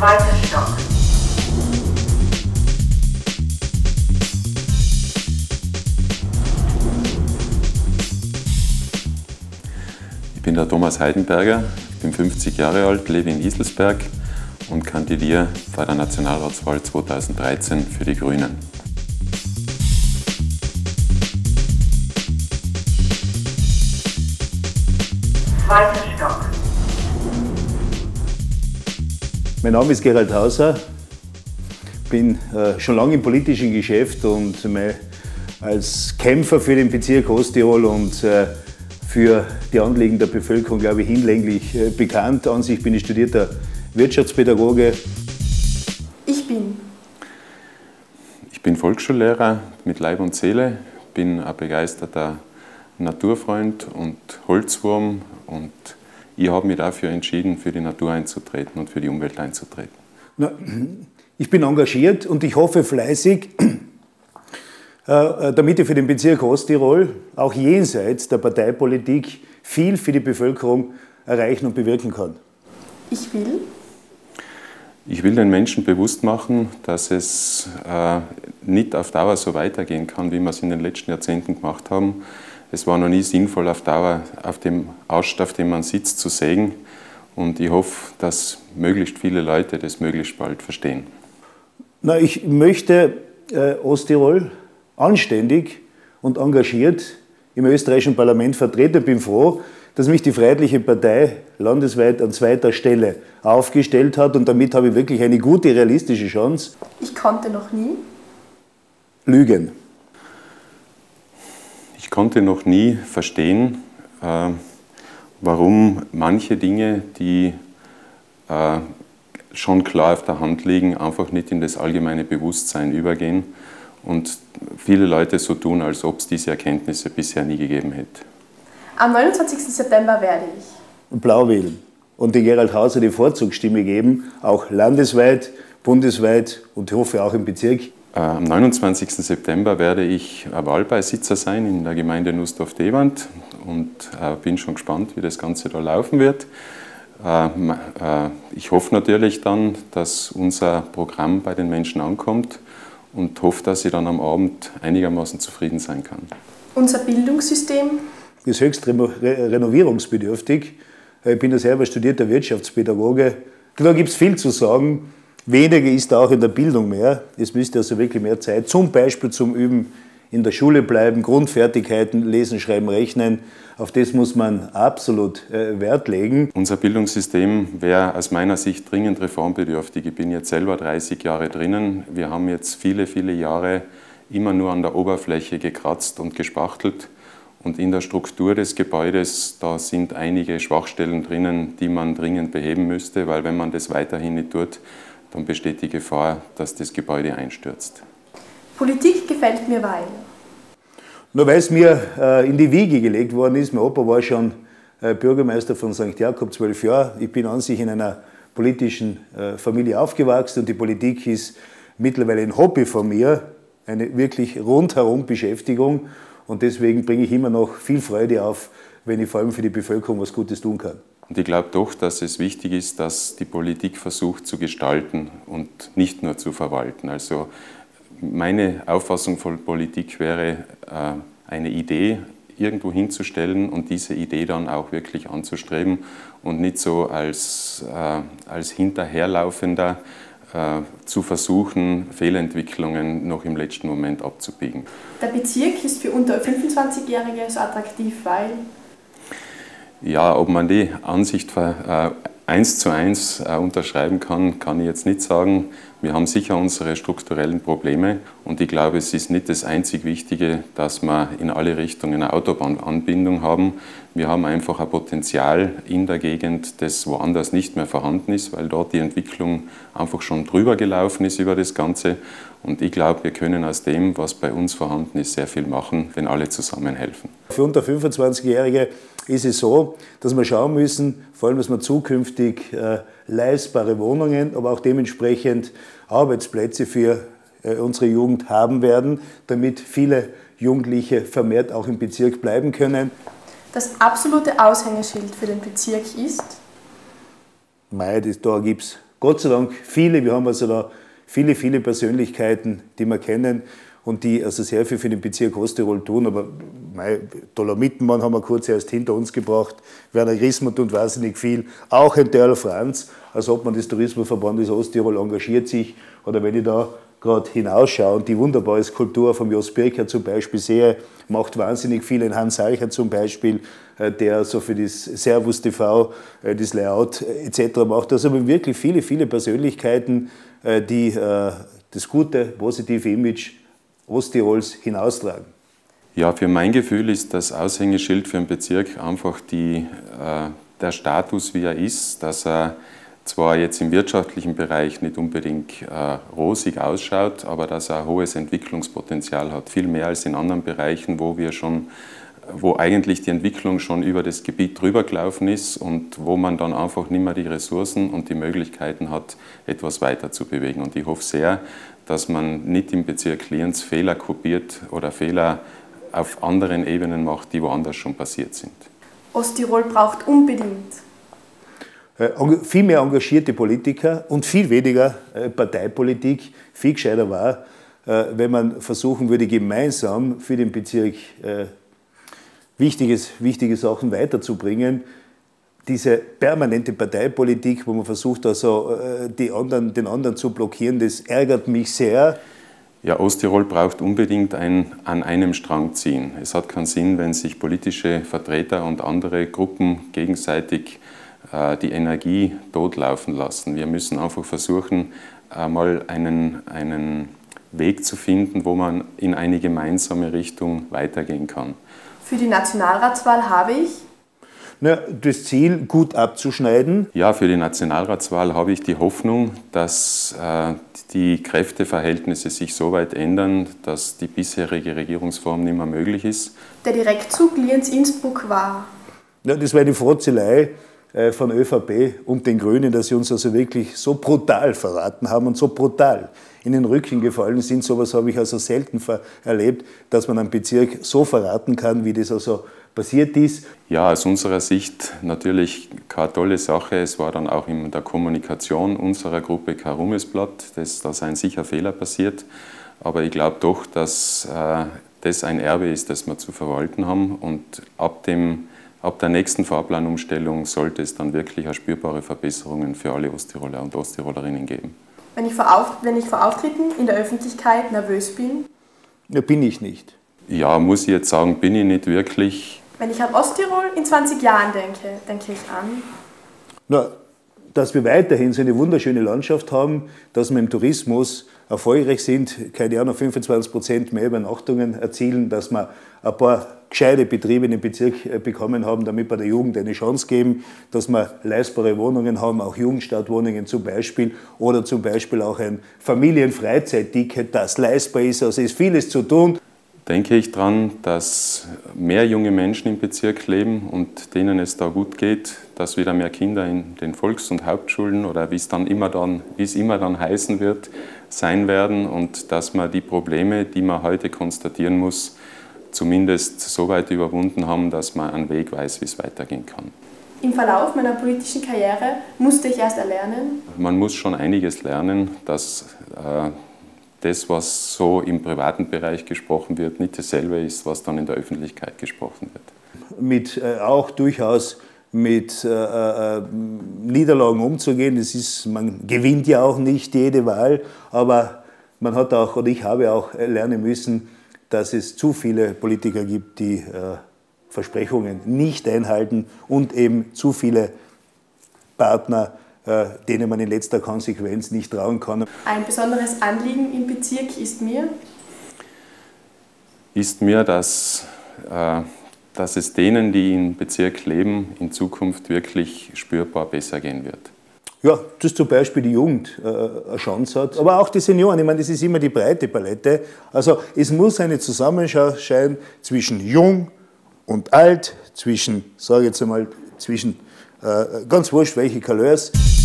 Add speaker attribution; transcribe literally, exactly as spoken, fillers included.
Speaker 1: Zweiter Stock.
Speaker 2: Ich bin der Thomas Heidenberger, ich bin fünfzig Jahre alt, lebe in Iselsberg und kandidiere bei der Nationalratswahl zweitausenddreizehn für die Grünen.
Speaker 1: Zweiter Stock.
Speaker 3: Mein Name ist Gerald Hauser, bin äh, schon lange im politischen Geschäft und äh, als Kämpfer für den Bezirk Osttirol und äh, für die Anliegen der Bevölkerung, glaube ich, hinlänglich äh, bekannt. An sich bin ich studierter Wirtschaftspädagoge.
Speaker 4: Ich bin.
Speaker 2: Ich bin Volksschullehrer mit Leib und Seele, bin ein begeisterter Naturfreund und Holzwurm und ich habe mich dafür entschieden, für die Natur einzutreten und für die Umwelt einzutreten.
Speaker 3: Na, ich bin engagiert und ich hoffe fleißig, damit ich für den Bezirk Osttirol auch jenseits der Parteipolitik viel für die Bevölkerung erreichen und bewirken kann.
Speaker 4: Ich will.
Speaker 2: Ich will den Menschen bewusst machen, dass es äh, nicht auf Dauer so weitergehen kann, wie wir es in den letzten Jahrzehnten gemacht haben. Es war noch nie sinnvoll, auf Dauer auf dem Ast, auf dem man sitzt, zu sägen. Und ich hoffe, dass möglichst viele Leute das möglichst bald verstehen.
Speaker 3: Na, ich möchte äh, Osttirol anständig und engagiert im österreichischen Parlament vertreten. Bin froh, dass mich die Freiheitliche Partei landesweit an zweiter Stelle aufgestellt hat. Und damit habe ich wirklich eine gute, realistische Chance.
Speaker 4: Ich konnte noch nie
Speaker 3: lügen.
Speaker 2: Ich konnte noch nie verstehen, äh, warum manche Dinge, die äh, schon klar auf der Hand liegen, einfach nicht in das allgemeine Bewusstsein übergehen und viele Leute so tun, als ob es diese Erkenntnisse bisher nie gegeben hätte.
Speaker 4: Am neunundzwanzigsten September werde ich
Speaker 3: blau wählen und den Gerald Hauser die Vorzugsstimme geben, auch landesweit, bundesweit und ich hoffe auch im Bezirk.
Speaker 2: Am neunundzwanzigsten September werde ich Wahlbeisitzer sein in der Gemeinde Nussdorf-Dewand und äh, bin schon gespannt, wie das Ganze da laufen wird. Äh, äh, ich hoffe natürlich dann, dass unser Programm bei den Menschen ankommt und hoffe, dass ich dann am Abend einigermaßen zufrieden sein kann.
Speaker 4: Unser Bildungssystem
Speaker 3: ist höchst renovierungsbedürftig. Ich bin ja selber studierter Wirtschaftspädagoge. Da gibt es viel zu sagen. Weniger ist auch in der Bildung mehr. Es müsste also wirklich mehr Zeit, zum Beispiel zum Üben in der Schule bleiben, Grundfertigkeiten, Lesen, Schreiben, Rechnen. Auf das muss man absolut äh, Wert legen.
Speaker 2: Unser Bildungssystem wäre aus meiner Sicht dringend reformbedürftig. Ich bin jetzt selber dreißig Jahre drinnen. Wir haben jetzt viele, viele Jahre immer nur an der Oberfläche gekratzt und gespachtelt. Und in der Struktur des Gebäudes, da sind einige Schwachstellen drinnen, die man dringend beheben müsste, weil wenn man das weiterhin nicht tut, dann besteht die Gefahr, dass das Gebäude einstürzt.
Speaker 4: Politik gefällt mir, weil?
Speaker 3: Nur weil es mir äh, in die Wiege gelegt worden ist. Mein Opa war schon äh, Bürgermeister von Sankt Jakob, zwölf Jahre. Ich bin an sich in einer politischen äh, Familie aufgewachsen und die Politik ist mittlerweile ein Hobby von mir, eine wirklich rundherum Beschäftigung. Und deswegen bringe ich immer noch viel Freude auf, wenn ich vor allem für die Bevölkerung was Gutes tun kann.
Speaker 2: Und ich glaube doch, dass es wichtig ist, dass die Politik versucht zu gestalten und nicht nur zu verwalten. Also meine Auffassung von Politik wäre, eine Idee irgendwo hinzustellen und diese Idee dann auch wirklich anzustreben und nicht so als, als hinterherlaufender zu versuchen, Fehlentwicklungen noch im letzten Moment abzubiegen.
Speaker 4: Der Bezirk ist für unter fünfundzwanzigjährige so attraktiv, weil?
Speaker 2: Ja, ob man die Ansicht äh, eins zu eins äh, unterschreiben kann, kann ich jetzt nicht sagen. Wir haben sicher unsere strukturellen Probleme und ich glaube, es ist nicht das einzig Wichtige, dass wir in alle Richtungen eine Autobahnanbindung haben. Wir haben einfach ein Potenzial in der Gegend, das woanders nicht mehr vorhanden ist, weil dort die Entwicklung einfach schon drüber gelaufen ist über das Ganze. Und ich glaube, wir können aus dem, was bei uns vorhanden ist, sehr viel machen, wenn alle zusammenhelfen.
Speaker 3: Für unter fünfundzwanzigjährige ist es so, dass wir schauen müssen, vor allem, dass wir zukünftig äh, leistbare Wohnungen, aber auch dementsprechend Arbeitsplätze für äh, unsere Jugend haben werden, damit viele Jugendliche vermehrt auch im Bezirk bleiben können.
Speaker 4: Das absolute Aushängeschild für den Bezirk ist?
Speaker 3: Mei, das, da gibt es Gott sei Dank viele, wir haben also da viele, viele Persönlichkeiten, die wir kennen und die also sehr viel für den Bezirk Osttirol tun. Aber mei, Dolomittenmann haben wir kurz erst hinter uns gebracht, Werner Grismer tut wahnsinnig viel, auch ein Törl Franz, als ob man des Tourismusverbandes Osttirol engagiert sich. Oder wenn ich da gerade hinausschaue und die wunderbare Skulptur von Jos Birker zum Beispiel sehe, macht wahnsinnig viel. Ein Hans Salcher zum Beispiel, der so für das Servus T V, das Layout et cetera macht. Also wirklich viele, viele Persönlichkeiten, die das gute, positive Image Osttirols hinaustragen.
Speaker 2: Ja, für mein Gefühl ist das Aushängeschild für den Bezirk einfach die, äh, der Status, wie er ist, dass er zwar jetzt im wirtschaftlichen Bereich nicht unbedingt äh, rosig ausschaut, aber dass er ein hohes Entwicklungspotenzial hat, viel mehr als in anderen Bereichen, wo wir schon, wo eigentlich die Entwicklung schon über das Gebiet drüber gelaufen ist und wo man dann einfach nicht mehr die Ressourcen und die Möglichkeiten hat, etwas weiter zu bewegen. Und ich hoffe sehr, dass man nicht im Bezirk Lienz Fehler kopiert oder Fehler auf anderen Ebenen macht, die woanders schon passiert sind.
Speaker 4: Osttirol braucht unbedingt
Speaker 3: viel mehr engagierte Politiker und viel weniger Parteipolitik. Viel gescheiter war, wenn man versuchen würde, gemeinsam für den Bezirk wichtiges, wichtige Sachen weiterzubringen. Diese permanente Parteipolitik, wo man versucht, also die anderen, den anderen zu blockieren, das ärgert mich sehr.
Speaker 2: Ja, Osttirol braucht unbedingt ein an einem Strang ziehen. Es hat keinen Sinn, wenn sich politische Vertreter und andere Gruppen gegenseitig äh, die Energie totlaufen lassen. Wir müssen einfach versuchen, einmal einen, einen Weg zu finden, wo man in eine gemeinsame Richtung weitergehen kann.
Speaker 4: Für die Nationalratswahl habe ich
Speaker 3: Na, das Ziel, gut abzuschneiden.
Speaker 2: Ja, für die Nationalratswahl habe ich die Hoffnung, dass äh, die Kräfteverhältnisse sich so weit ändern, dass die bisherige Regierungsform nicht mehr möglich ist.
Speaker 4: Der Direktzug Lienz-Innsbruck war.
Speaker 3: Ja, das war eine Frotzelei äh, von ÖVP und den Grünen, dass sie uns also wirklich so brutal verraten haben und so brutal in den Rücken gefallen sind. So etwas habe ich also selten erlebt, dass man einen Bezirk so verraten kann, wie das also passiert ist.
Speaker 2: Ja, aus unserer Sicht natürlich keine tolle Sache. Es war dann auch in der Kommunikation unserer Gruppe kein Ruhmesblatt, dass da seien sicher Fehler passiert. Aber ich glaube doch, dass äh, das ein Erbe ist, das wir zu verwalten haben. Und ab, dem, ab der nächsten Fahrplanumstellung sollte es dann wirklich auch spürbare Verbesserungen für alle Osttiroler und Osttirolerinnen geben.
Speaker 4: Wenn ich, vor Auf, wenn ich vor Auftritten in der Öffentlichkeit nervös bin?
Speaker 3: Ja, bin ich nicht.
Speaker 2: Ja, muss ich jetzt sagen, bin ich nicht wirklich.
Speaker 4: Wenn ich an Osttirol in zwanzig Jahren denke, denke ich an?
Speaker 3: Na, dass wir weiterhin so eine wunderschöne Landschaft haben, dass wir im Tourismus erfolgreich sind, keine Ahnung, fünfundzwanzig Prozent mehr Übernachtungen erzielen, dass wir ein paar gescheite Betriebe in den Bezirk bekommen haben, damit wir der Jugend eine Chance geben, dass wir leistbare Wohnungen haben, auch Jugendstartwohnungen zum Beispiel oder zum Beispiel auch ein Familienfreizeit-Ticket, das leistbar ist. Also ist vieles zu tun.
Speaker 2: Denke ich daran, dass mehr junge Menschen im Bezirk leben und denen es da gut geht, dass wieder mehr Kinder in den Volks- und Hauptschulen oder wie es dann immer dann, wie es immer dann heißen wird, sein werden und dass man die Probleme, die man heute konstatieren muss, zumindest so weit überwunden haben, dass man einen Weg weiß, wie es weitergehen kann.
Speaker 4: Im Verlauf meiner politischen Karriere musste ich erst erlernen?
Speaker 2: Man muss schon einiges lernen, dass äh, das, was so im privaten Bereich gesprochen wird, nicht dasselbe ist, was dann in der Öffentlichkeit gesprochen wird.
Speaker 3: Mit äh, auch durchaus mit äh, äh, Niederlagen umzugehen. Das ist, man gewinnt ja auch nicht jede Wahl, aber man hat auch, oder ich habe auch lernen müssen, dass es zu viele Politiker gibt, die äh, Versprechungen nicht einhalten und eben zu viele Partner, äh, denen man in letzter Konsequenz nicht trauen kann.
Speaker 4: Ein besonderes Anliegen im Bezirk ist mir?
Speaker 2: Ist mir, dass, äh, dass es denen, die im Bezirk leben, in Zukunft wirklich spürbar besser gehen wird.
Speaker 3: Ja, dass zum Beispiel die Jugend äh, eine Chance hat, aber auch die Senioren. Ich meine, das ist immer die breite Palette. Also es muss eine Zusammenschau sein zwischen jung und alt, zwischen, sage ich jetzt einmal, zwischen äh, ganz wurscht welche Couleurs.